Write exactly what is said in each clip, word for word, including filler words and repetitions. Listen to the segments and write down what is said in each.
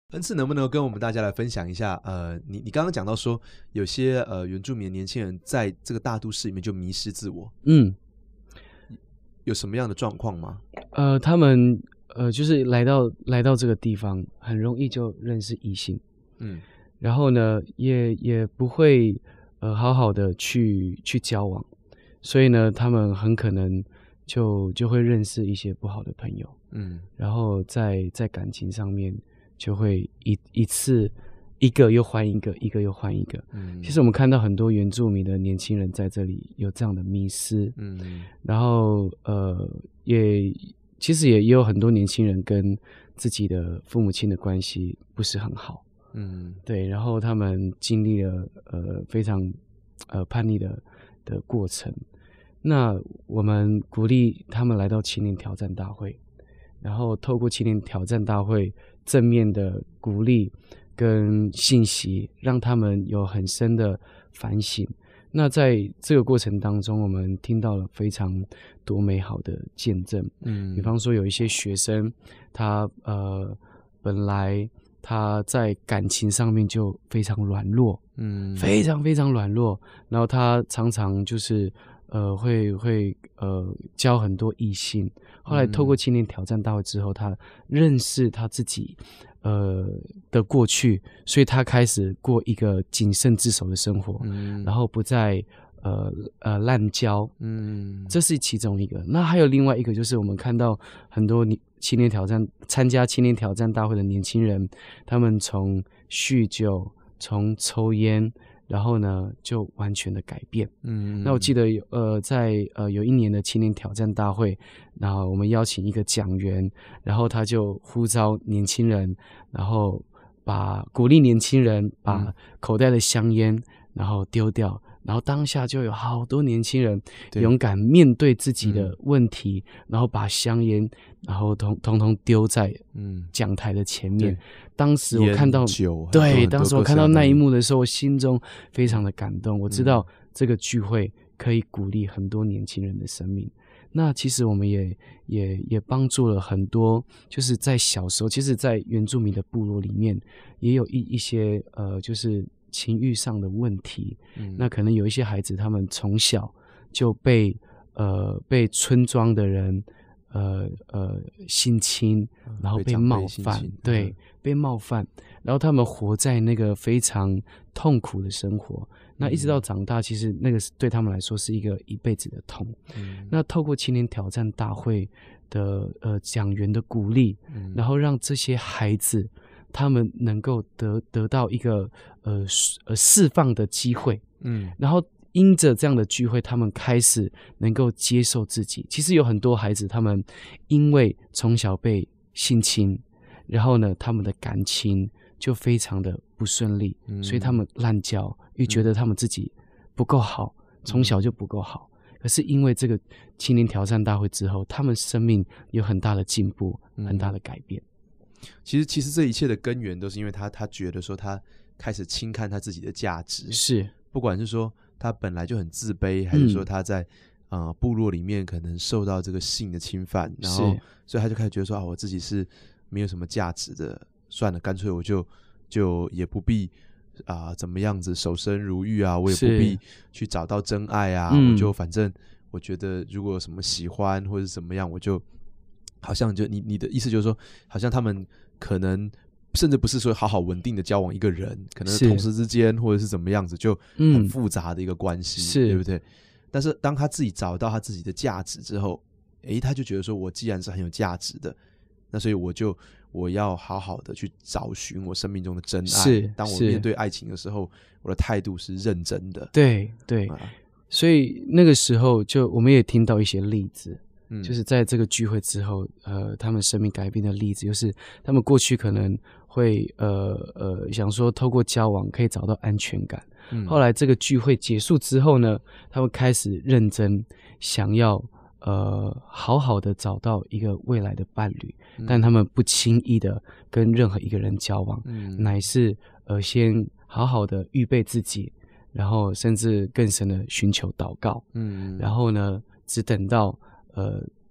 恩赐能不能跟我们大家来分享一下？呃，你你刚刚讲到说，有些呃原住民的年轻人在这个大都市里面就迷失自我， 嗯， 有什么样的状况吗？ 呃，他们呃就是来到来到这个地方，很容易就认识异性， 嗯然后呢，也也不会呃好好的去去交往，所以呢，他们很可能就就会认识一些不好的朋友， 嗯然后在在感情上面就会一一次一个又换一个，一个又换一个。 嗯， 其实我们看到很多原住民的年轻人在这里有这样的迷失， 嗯然后呃，也其实也也有很多年轻人跟自己的父母亲的关系不是很好， 嗯对，然后他们经历了呃非常呃叛逆的的过程。那我们鼓励他们来到青年挑战大会，然后透过青年挑战大会正面的鼓励跟信息，让他们有很深的反省。那在这个过程当中，我们听到了非常多美好的见证。 嗯， 比方说，有一些学生，他呃本来他在感情上面就非常软弱， 嗯非常非常软弱，然后他常常就是呃会会呃交很多异性。后来透过青年挑战大会之后，他认识他自己呃的过去，所以他开始过一个谨慎自守的生活， 嗯然后不再呃呃滥交， 嗯这是其中一个。那还有另外一个，就是我们看到很多你青年挑战参加青年挑战大会的年轻人，他们从酗酒，从抽烟，然后呢就完全的改变。 嗯， 那我记得有呃在呃有一年的青年挑战大会，然后我们邀请一个讲员，然后他就呼召年轻人，然后把鼓励年轻人把口袋的香烟然后丢掉。然后当下就有好多年轻人对勇敢面对自己的问题，然后把香烟然后通通通丢在嗯讲台的前面。 对当时我看到烟酒很多对， 很多当时我看到各式样的那一幕的时候，我心中非常的感动。我知嗯道这个聚会可以鼓励很多年轻人的生命。那其实我们也也也帮助了很多，就是在小时候，其实在原住民的部落里面，也有一一些呃，就是情欲上的问题。 嗯那可能有一些孩子，他们从小就被呃被村庄的人呃呃性侵，然后被被长辈冒犯性侵， 对嗯， 被冒犯，然后他们活在那个非常痛苦的生活。那一直到长大，其实那个是对他们来说是一个一辈子的痛。 嗯那透过青年挑战大会的呃讲员的鼓励， 嗯然后让这些孩子他们能够得得到一个呃释呃释放的机会， 嗯然后因着这样的聚会，他们开始能够接受自己。其实有很多孩子，他们因为从小被性侵，然后呢，他们的感情就非常的不顺利， 嗯所以他们滥交，又觉得他们自己不够好，从小就不够好。可是因为这个青年挑战大会之后，他们生命有很大的进步，很大的改变。 其实其实这一切的根源都是因为他他觉得说他开始轻看他自己的价值， 是， 不管是说他本来就很自卑，还是说他在、嗯呃、部落里面可能受到这个性的侵犯，然后所以他就开始觉得说啊，我自己是没有什么价值的，算了，干脆我就就也不必啊、呃、怎么样子守身如玉啊，我也不必去找到真爱啊，我就反正我觉得如果有什么喜欢或者怎么样，我就好像就你你的意思就是说，好像他们可能甚至不是说好好稳定的交往一个人，可能同事之间或者是怎么样子，就很复杂的一个关系， 是对不对？但是当他自己找到他自己的价值之后，诶，他就觉得说，我既然是很有价值的，那所以我就我要好好的去找寻我生命中的真爱。 是， 当我面对爱情的时候，我的态度是认真的。 对对、啊，所以那个时候就我们也听到一些例子。嗯、就是在这个聚会之后，呃，他们生命改变的例子，就是他们过去可能会呃呃想说透过交往可以找到安全感，嗯、后来这个聚会结束之后呢，他们开始认真想要呃好好的找到一个未来的伴侣，嗯、但他们不轻易的跟任何一个人交往，嗯、乃是呃先好好的预备自己，然后甚至更深的寻求祷告，嗯，然后呢，只等到。呃，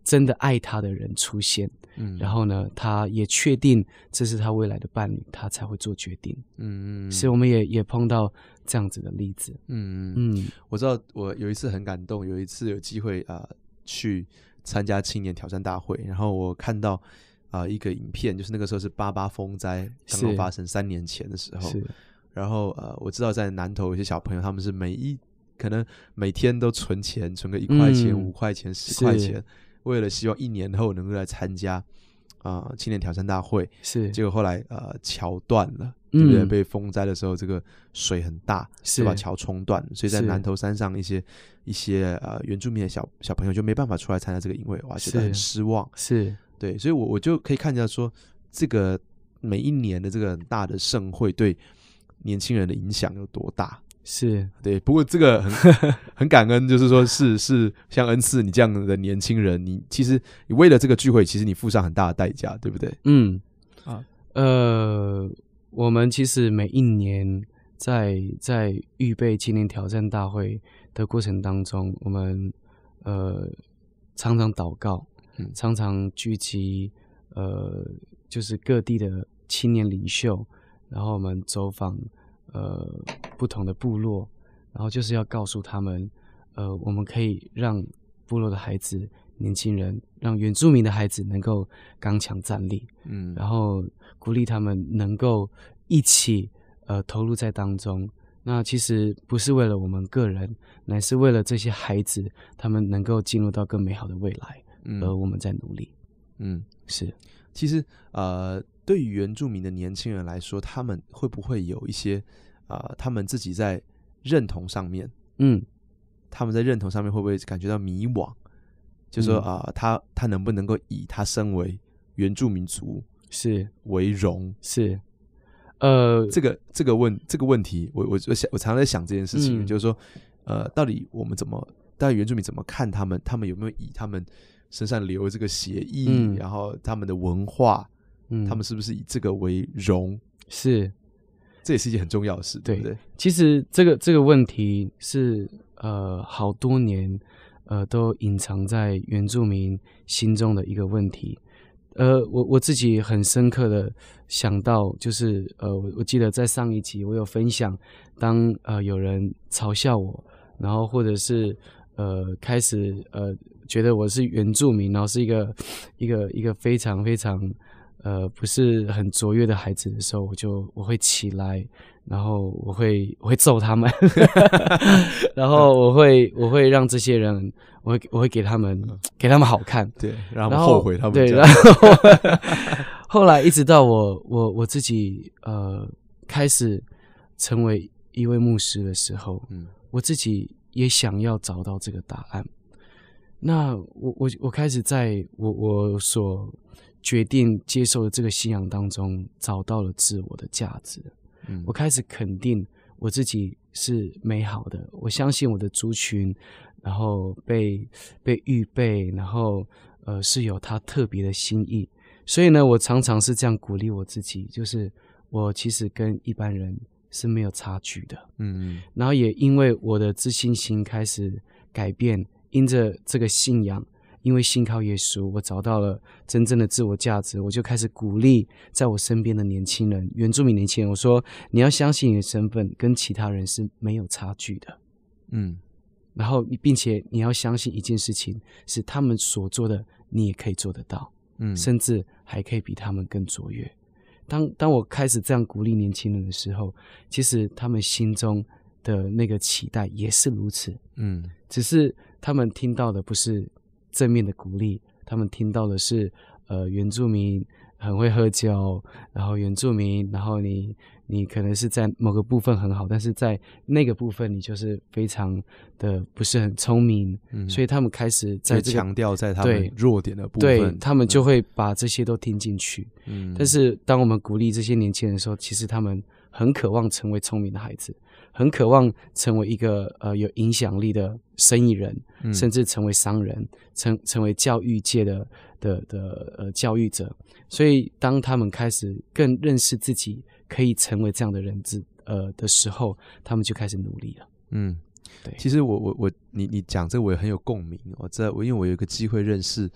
真的爱他的人出现，嗯，然后呢，他也确定这是他未来的伴侣，他才会做决定，嗯，所以我们也也碰到这样子的例子， 嗯嗯，我知道我有一次很感动，有一次有机会啊、呃、去参加青年挑战大会，然后我看到啊、呃、一个影片，就是那个时候是八八风灾刚刚发生三年前的时候，然后呃我知道在南投有些小朋友他们是每一可能每天都存钱，存个一块钱、五、嗯、块钱、十块钱，为了希望一年后能够来参加啊、呃、青年挑战大会。是，结果后来呃桥断了，对不对？嗯、被风灾的时候，这个水很大，就把桥冲断，所以在南投山上一些一些呃原住民的小小朋友就没办法出来参加这个营会，哇，觉得很失望。是，对，所以我我就可以看见说，这个每一年的这个很大的盛会对年轻人的影响有多大。是，对，不过这个很很感恩，就是说是是像恩赐你这样的年轻人，你其实你为了这个聚会，其实你付上很大的代价，对不对？嗯， 啊，呃，我们其实每一年在在预备青年挑战大会的过程当中，我们呃常常祷告，嗯、常常聚集呃就是各地的青年领袖，然后我们走访。呃，不同的部落，然后就是要告诉他们，呃，我们可以让部落的孩子、年轻人，让原住民的孩子能够刚强站立，嗯，然后鼓励他们能够一起呃投入在当中。那其实不是为了我们个人，乃是为了这些孩子，他们能够进入到更美好的未来，嗯、而我们在努力。嗯，是。 其实呃。对于原住民的年轻人来说，他们会不会有一些啊、呃，他们自己在认同上面，嗯，他们在认同上面会不会感觉到迷惘？就说啊、嗯呃，他他能不能够以他身为原住民族是为荣？是，呃，这个这个问这个问题，我我我想我常常在想这件事情，嗯、就是说，呃，到底我们怎么，到底原住民怎么看他们？他们有没有以他们身上流这个血液，嗯、然后他们的文化？嗯，他们是不是以这个为荣？是，这也是一件很重要的事，对不对？ 其实这个这个问题是呃好多年呃都隐藏在原住民心中的一个问题。呃，我我自己很深刻的想到，就是呃，我我记得在上一集我有分享，当呃有人嘲笑我，然后或者是呃开始呃觉得我是原住民，然后是一个一个一个非常非常。呃，不是很卓越的孩子的时候，我就我会起来，然后我会我会揍他们，然后我会我会让这些人，我会我会给他们给他们好看， 对，让他们后悔他们对，然后后来一直到我我我自己呃开始成为一位牧师的时候，嗯，我自己也想要找到这个答案。那我我我开始在我我所决定接受的这个信仰当中，找到了自我的价值。嗯，我开始肯定我自己是美好的，我相信我的族群，然后被被预备，然后呃是有他特别的心意。所以呢，我常常是这样鼓励我自己，就是我其实跟一般人是没有差距的。嗯，然后也因为我的自信心开始改变，因着这个信仰。因为信靠耶稣，我找到了真正的自我价值，我就开始鼓励在我身边的年轻人，原住民年轻人，我说你要相信你的身份跟其他人是没有差距的，嗯，然后并且你要相信一件事情，是他们所做的你也可以做得到，嗯，甚至还可以比他们更卓越。当当我开始这样鼓励年轻人的时候，其实他们心中的那个期待也是如此，嗯，只是他们听到的不是正面的鼓励，他们听到的是呃原住民很会喝酒，然后原住民，然后你你可能是在某个部分很好，但是在那个部分你就是非常的不是很聪明，嗯，所以他们开始在这个强调在他们弱点的部分， 对，他们就会把这些都听进去。嗯，但是当我们鼓励这些年轻人的时候，其实他们很渴望成为聪明的孩子，很渴望成为一个呃有影响力的生意人，嗯，甚至成为商人，成成为教育界的的的呃教育者。所以当他们开始更认识自己可以成为这样的人子呃的时候，他们就开始努力了。 嗯，对。其实我我我你你讲这个我也很有共鸣。我在我因为我有一个机会认识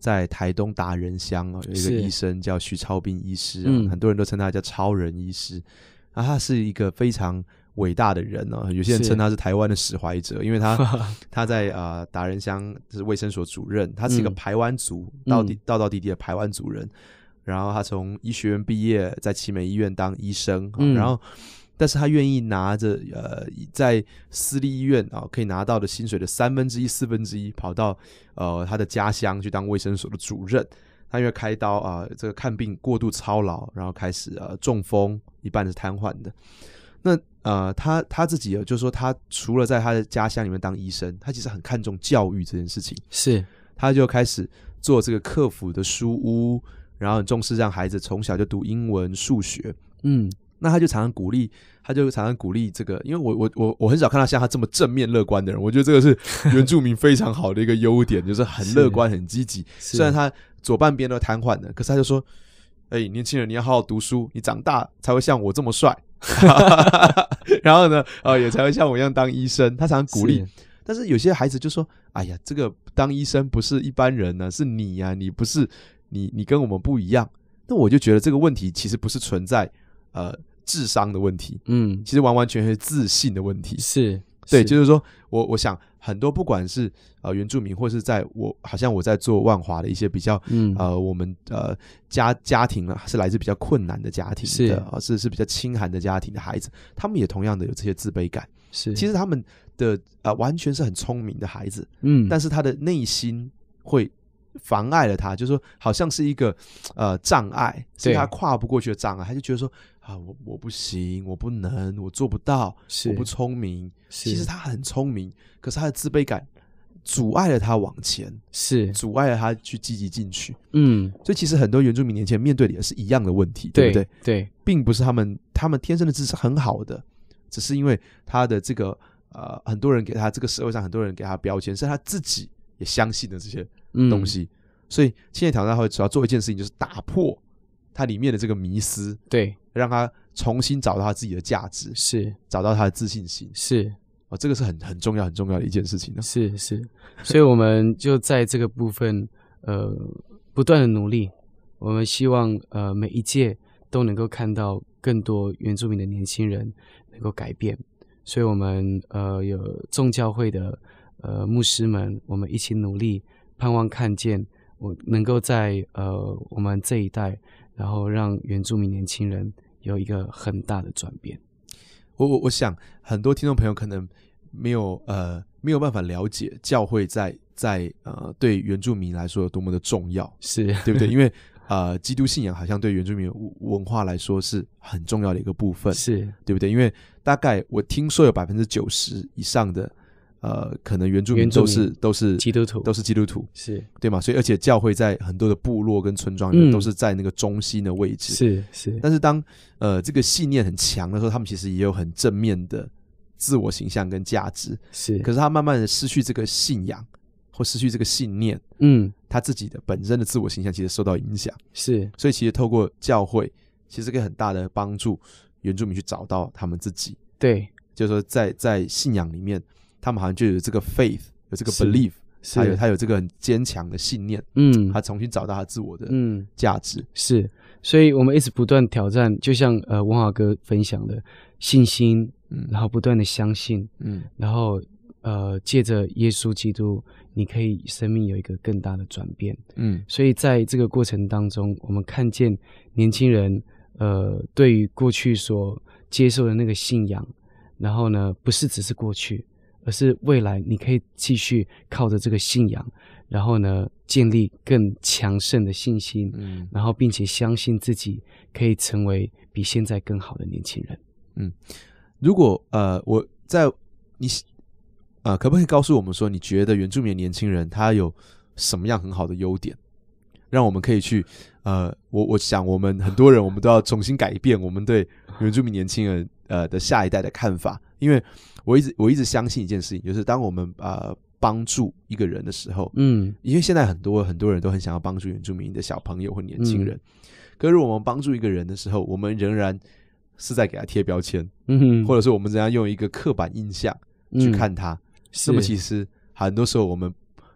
在台东达人乡哦，有一个医生叫徐超斌医师、哦嗯、很多人都称他叫超人医师。啊，他是一个非常伟大的人哦，有些人称他是台湾的史怀哲，因为他他在呃达人乡是卫生所主任，他是一个排湾族，嗯、道地道道地地的排湾族人。然后他从医学院毕业，在奇美医院当医生，嗯、然后但是他愿意拿着呃在私立医院啊、哦、可以拿到的薪水的三分之一、四分之一，跑到呃他的家乡去当卫生所的主任。他因为开刀啊、呃，这个看病过度操劳，然后开始呃中风，一半是瘫痪的。那呃，他他自己就是说，他除了在他的家乡里面当医生，他其实很看重教育这件事情。 是， 他就开始做这个客服的书屋，然后很重视让孩子从小就读英文、数学。嗯，那他就常常鼓励，他就常常鼓励这个，因为我我我我很少看到像他这么正面乐观的人。我觉得这个是原住民非常好的一个优点，就是很乐观、很积极。虽然他左半边都瘫痪了，可是他就说：“哎、欸，年轻人，你要好好读书，你长大才会像我这么帅。”然后呢，呃，也才会像我一样当医生。他常常鼓励，但是有些孩子就说：“哎呀，这个当医生不是一般人呢、啊，是你呀、啊，你不是你，你跟我们不一样。”那我就觉得这个问题其实不是存在呃智商的问题，嗯，其实完完全全是自信的问题。 是， 对，是就是说我我想很多不管是呃原住民，或是在我好像我在做万华的一些比较，嗯呃我们呃家家庭啊是来自比较困难的家庭的，是、呃、是是比较清寒的家庭的孩子，他们也同样的有这些自卑感。是，其实他们的呃完全是很聪明的孩子，嗯，但是他的内心会妨碍了他，就是说好像是一个呃障碍，是他跨不过去的障碍，他就觉得说啊我我不行，我不能，我做不到，我不聪明。其实他很聪明，可是他的自卑感阻碍了他往前，是阻碍了他去积极进取。嗯，所以其实很多原住民年轻人面对的也是一样的问题， 对, 对不对？ 对， 并不是他们他们天生的智是很好的，只是因为他的这个呃很多人给他这个社会上很多人给他标签，是他自己也相信的这些东西。嗯，所以青年挑战会主要做一件事情，就是打破它里面的这个迷思， 对， 让他重新找到他自己的价值， 是找到他的自信心， 是哦，这个是很很重要很重要的一件事情呢。 是是，所以我们就在这个部分呃不断的努力，我们希望呃每一届都能够看到更多原住民的年轻人能够改变，所以我们呃有众教会的呃牧师们，我们一起努力，盼望看见我能够在呃我们这一代，然后让原住民年轻人有一个很大的转变。 我我我想很多听众朋友可能没有呃没有办法了解教会在在呃对原住民来说有多么的重要， 是对不对？因为呃基督信仰好像对原住民文化来说是很重要的一个部分， 是对不对？因为大概我听说有百分之九十以上的呃，可能原住民都是都是基督徒， 都是基督徒， 是对吗？所以而且教会在很多的部落跟村庄里面都是在那个中心的位置， 是是。 但是当呃这个信念很强的时候，他们其实也有很正面的自我形象跟价值， 是。 可是他慢慢的失去这个信仰或失去这个信念，嗯，他自己的本身的自我形象其实受到影响， 是。 所以其实透过教会，其实可以很大的帮助原住民去找到他们自己， 对， 就是说在在信仰里面。他们好像就有这个 faith， 有这个 belief， 他有他有这个很坚强的信念，嗯，他重新找到他自我的价值， 嗯，是，所以我们一直不断挑战，就像呃文华哥分享的信心，嗯，然后不断的相信，嗯，然后呃借着耶稣基督，你可以生命有一个更大的转变，嗯，所以在这个过程当中，我们看见年轻人呃对于过去所接受的那个信仰，然后呢不是只是过去。而是未来你可以继续靠着这个信仰，然后呢建立更强盛的信心，嗯，然后并且相信自己可以成为比现在更好的年轻人。 嗯，如果呃我在你呃可不可以告诉我们说，你觉得原住民的年轻人他有什么样很好的优点，让我们可以去呃我我想我们很多人我们都要重新改变我们对原住民年轻人呃的下一代的看法，因为我一直我一直相信一件事情，就是当我们呃帮助一个人的时候，嗯，因为现在很多很多人都很想要帮助原住民的小朋友或年轻人，嗯，可是我们帮助一个人的时候，我们仍然是在给他贴标签，嗯，或者说我们仍然用一个刻板印象去看他，嗯，那么其实很多时候我们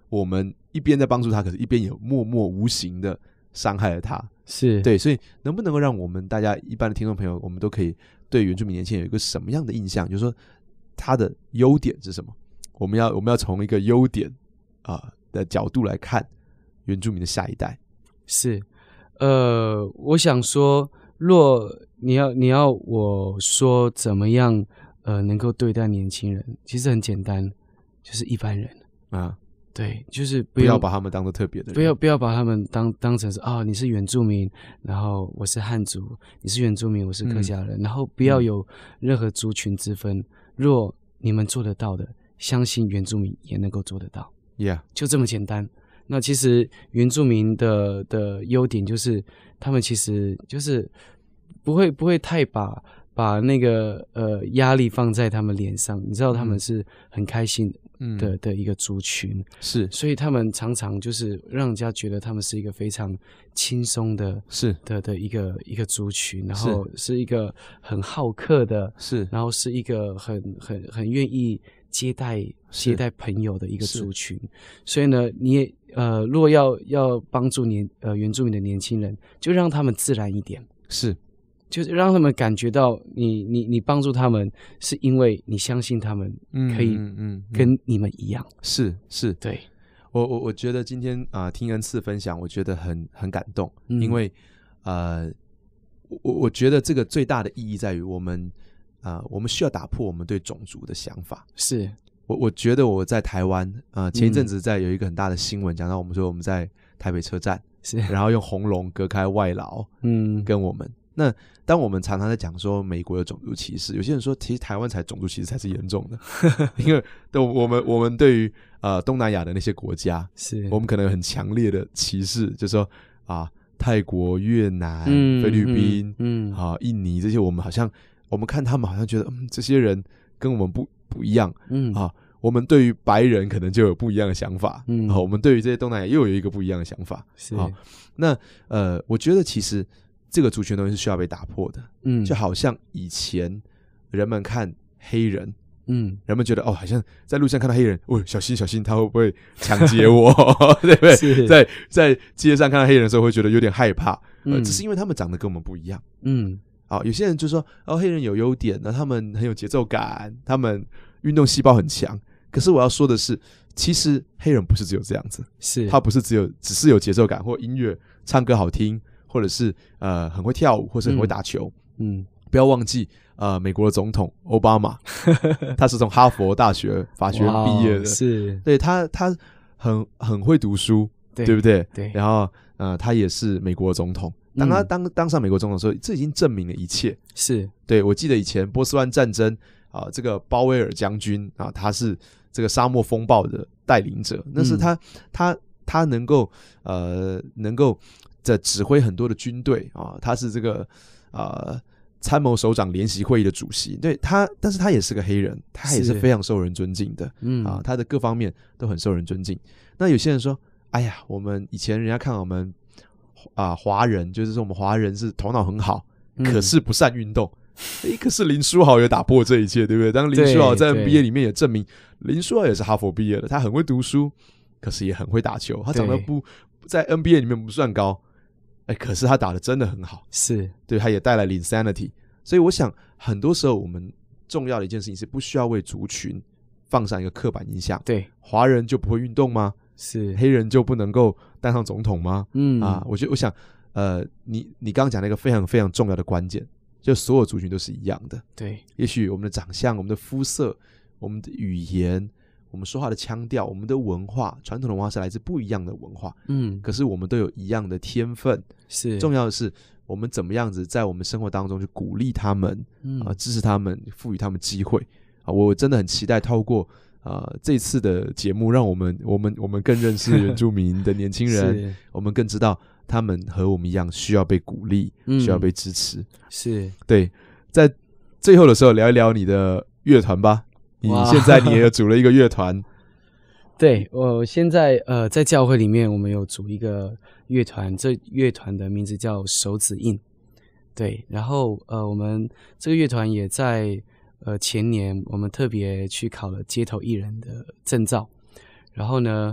我们一边在帮助他，可是一边有默默无形的伤害了他。 是对，所以能不能够让我们大家一般的听众朋友，我们都可以对原住民年轻人有一个什么样的印象？就是说他的优点是什么？我们要我们要从一个优点啊、呃、的角度来看原住民的下一代。 是，呃，我想说，若你要你要我说怎么样，呃，能够对待年轻人，其实很简单，就是一般人啊。 对，就是不不要把他们当做特别的人， 不要不要把他们当当成是啊、哦，你是原住民，然后我是汉族，你是原住民，我是客家人，嗯、然后不要有任何族群之分。若你们做得到的，相信原住民也能够做得到。 Yeah， 就这么简单。那其实原住民的的优点就是他们其实就是不会不会太把把那个呃压力放在他们脸上，你知道他们是很开心的。的、嗯、的一个族群是， 所以他们常常就是让人家觉得他们是一个非常轻松的， 是的的一个一个族群，然后是一个很好客的， 是， 然后是一个很很很愿意接待接待朋友的一个族群。所以呢，你也呃，如果要要帮助年呃原住民的年轻人，就让他们自然一点， 是。 就是让他们感觉到你你你帮助他们，是因为你相信他们可以跟你们一样。 嗯嗯嗯、是是， 对我我我觉得今天啊、呃、听恩赐分享，我觉得很很感动，嗯、因为呃我我觉得这个最大的意义在于我们啊、呃、我们需要打破我们对种族的想法。 是我我觉得我在台湾啊、呃、前一阵子在有一个很大的新闻，讲、嗯、到我们说我们在台北车站， 是然后用红龙隔开外劳，嗯，跟我们。那当我们常常在讲说美国有种族歧视，有些人说其实台湾才种族歧视才是严重的，因为我们我们对于呃东南亚的那些国家， 是我们可能有很强烈的歧视，就是说啊泰国、越南、嗯、菲律宾、嗯啊印尼这些，我们好像我们看他们好像觉得嗯这些人跟我们不不一样，嗯啊我们对于白人可能就有不一样的想法，嗯啊我们对于这些东南亚又有一个不一样的想法， 是啊那呃我觉得其实。这个族群的东西是需要被打破的，嗯，就好像以前人们看黑人，嗯，人们觉得哦，好像在路上看到黑人，哦，小心小心，他会不会抢劫我，对不对？在在街上看到黑人的时候，会觉得有点害怕，嗯、呃，只是因为他们长得跟我们不一样，嗯，好、哦，有些人就说哦，黑人有优点，那他们很有节奏感，他们运动细胞很强。可是我要说的是，其实黑人不是只有这样子， 是他不是只有只是有节奏感或音乐唱歌好听。或者是呃很会跳舞，或是很会打球，嗯，嗯不要忘记呃美国的总统奥巴马，他是从哈佛大学法学院毕业的， 是， 对他他很很会读书， 对, 对不对？ 对， 然后呃他也是美国的总统，当他当当上美国总统的时候，这已经证明了一切。 是， 对我记得以前波斯湾战争啊、呃，这个鲍威尔将军啊，他是这个沙漠风暴的带领者，那是他、嗯、他他能够呃能够。在指挥很多的军队啊，他是这个呃参谋首长联席会议的主席，对他，但是他也是个黑人，他也是非常受人尊敬的，嗯啊，他的各方面都很受人尊敬。那有些人说，哎呀，我们以前人家看我们啊华人，就是说我们华人是头脑很好，嗯、可是不善运动。诶，可是林书豪也打破这一切，对不对？当林书豪在 N B A 里面也证明，林书豪也是哈佛毕业的，他很会读书，可是也很会打球，他长得不在 N B A 里面不算高。哎，可是他打得真的很好， 是对，他也带来了 insanity， 所以我想很多时候我们重要的一件事情是不需要为族群放上一个刻板印象。 对， 华人就不会运动吗？ 是， 黑人就不能够当上总统吗？嗯啊，我觉得我想，呃，你你刚刚讲了一个非常非常重要的关键，就所有族群都是一样的。 对， 也许我们的长相、我们的肤色、我们的语言。我们说话的腔调，我们的文化，传统的文化是来自不一样的文化，嗯，可是我们都有一样的天分， 是重要的是我们怎么样子在我们生活当中去鼓励他们，嗯、呃，支持他们，赋予他们机会啊！我真的很期待透过呃这次的节目，让我们我们我们更认识原住民的年轻人，我们更知道他们和我们一样需要被鼓励，嗯、需要被支持， 是对。在最后的时候，聊一聊你的乐团吧。你现在你也有组了一个乐团， 对，我现在呃在教会里面，我们有组一个乐团，这乐团的名字叫手指印，对，然后呃我们这个乐团也在呃前年我们特别去考了街头艺人的证照，然后呢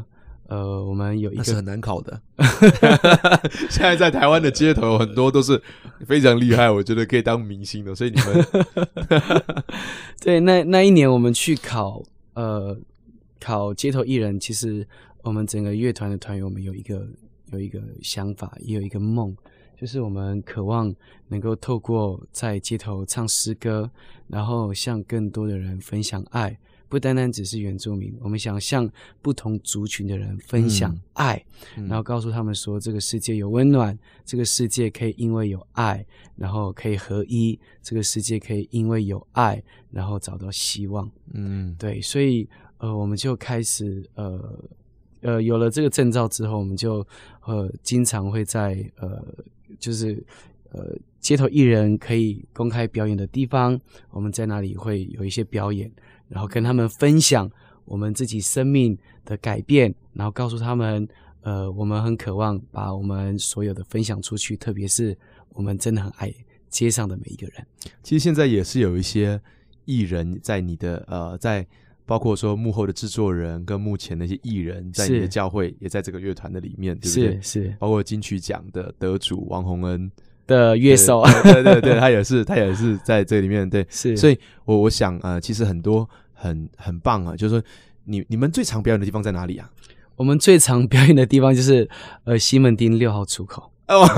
呃，我们有一个那是很难考的。现在在台湾的街头很多都是非常厉害，我觉得可以当明星的，所以你们对，那那一年我们去考呃考街头艺人，其实我们整个乐团的团员，我们有一个有一个想法，也有一个梦，就是我们渴望能够透过在街头唱诗歌，然后向更多的人分享爱。不单单只是原住民，我们想向不同族群的人分享爱，嗯嗯、然后告诉他们说这个世界有温暖，这个世界可以因为有爱然后可以合一，这个世界可以因为有爱然后找到希望。嗯，对，所以呃我们就开始呃呃有了这个证照之后，我们就呃经常会在呃就是呃街头艺人可以公开表演的地方，我们在那里会有一些表演，然后跟他们分享我们自己生命的改变，然后告诉他们呃我们很渴望把我们所有的分享出去，特别是我们真的很爱街上的每一个人。 其实现在也是有一些艺人在你的呃在包括说幕后的制作人跟目前的一些艺人在你的教会也在这个乐团的里面，对不对？ 是是， 包括金曲奖的得主王洪恩的乐手， 对对 对, 对他也是他也是在这里面，对， 是， 所以我我想呃其实很多很很棒啊，就是说你你们最常表演的地方在哪里啊？ 我们最常表演的地方就是呃西门町六号出口。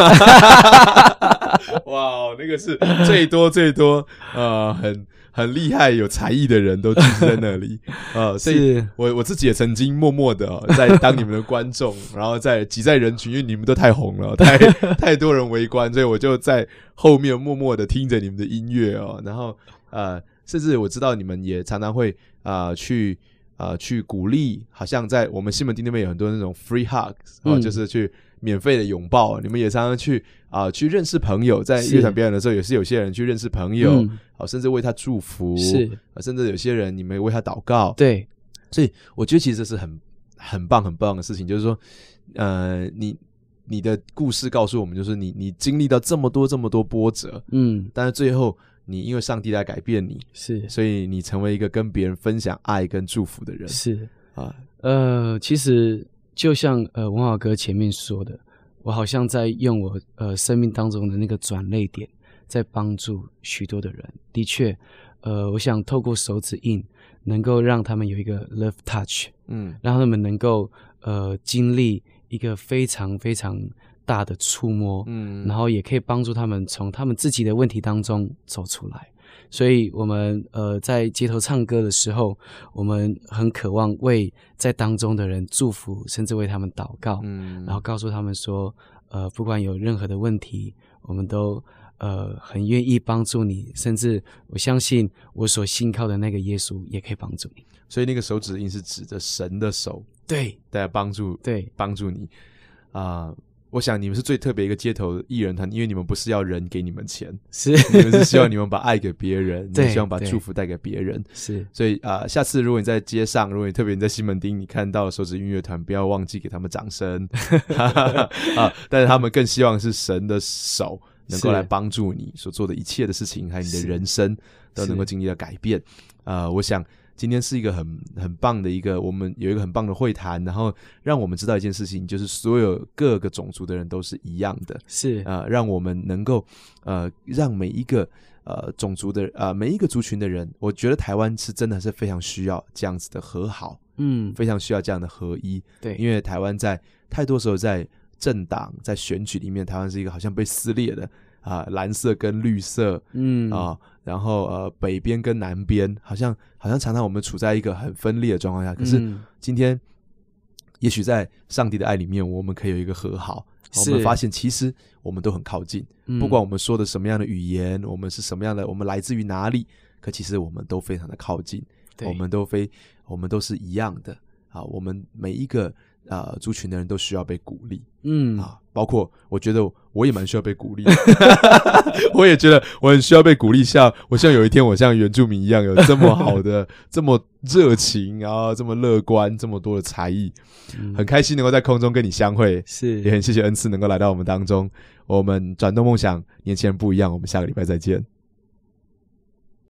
哇，那个是最多最多呃很很厉害有才艺的人都聚集在那里呃所以我我自己也曾经默默的、哦、在当你们的观众然后在挤在人群，因为你们都太红了，太太多人围观，所以我就在后面默默的听着你们的音乐哦，然后呃甚至我知道你们也常常会呃去呃去鼓励，好像在我们西门町那边有很多那种 free hugs、哦嗯、就是去免费的拥抱，你们也常常去啊、呃、去认识朋友，在乐团表演的时候也是有些人去认识朋友、嗯啊、甚至为他祝福，是、啊、甚至有些人你们为他祷告， 对， 所以我觉得其实这是很很棒很棒的事情，就是说呃你你的故事告诉我们，就是你你经历到这么多这么多波折，嗯，但是最后你因为上帝来改变你， 是， 所以你成为一个跟别人分享爱跟祝福的人， 是啊，呃其实就像呃文华哥前面说的，我好像在用我呃生命当中的那个转捩点，在帮助许多的人。的确，呃，我想透过手指印，能够让他们有一个 love touch， 嗯，让他们能够呃经历一个非常非常大的触摸，嗯，然后也可以帮助他们从他们自己的问题当中走出来。所以我们呃在街头唱歌的时候，我们很渴望为在当中的人祝福，甚至为他们祷告，嗯，然后告诉他们说呃不管有任何的问题，我们都呃很愿意帮助你，甚至我相信我所信靠的那个耶稣也可以帮助你。 所以那个手指印是指着神的手， 对， 在帮助，对，帮助你啊、呃我想你们是最特别一个街头艺人团，因为你们不是要人给你们钱， 是你们是希望你们把爱给别人，你们希望把祝福带给别人，是。所以啊、呃，下次如果你在街上，如果你特别你在西门町，你看到手指音乐团，不要忘记给他们掌声啊！但是他们更希望是神的手能够来帮助你所做的一切的事情，还有你的人生都能够经历到改变。呃，我想。今天是一个很很棒的一个，我们有一个很棒的会谈，然后让我们知道一件事情，就是所有各个种族的人都是一样的，是呃，让我们能够呃，让每一个呃种族的呃每一个族群的人，我觉得台湾是真的是非常需要这样子的和好，嗯，非常需要这样的合一，对，因为台湾在太多时候在政党在选举里面，台湾是一个好像被撕裂的啊、呃，蓝色跟绿色，嗯啊。呃然后呃，北边跟南边，好像好像常常我们处在一个很分裂的状况下。可是今天，也许在上帝的爱里面，我们可以有一个和好。我们发现其实我们都很靠近，不管我们说的什么样的语言，我们是什么样的，我们来自于哪里，可其实我们都非常的靠近，我们都非我们都是一样的啊。我们每一个呃族群的人都需要被鼓励，嗯啊，包括我觉得我也蛮需要被鼓励的我也觉得我很需要被鼓励下，我希望有一天我像原住民一样有这么好的这么热情，然后这么乐观，这么多的才艺、嗯、很开心能够在空中跟你相会，是也很谢谢恩赐能够来到我们当中。我们转动梦想，年轻人不一样，我们下个礼拜再见。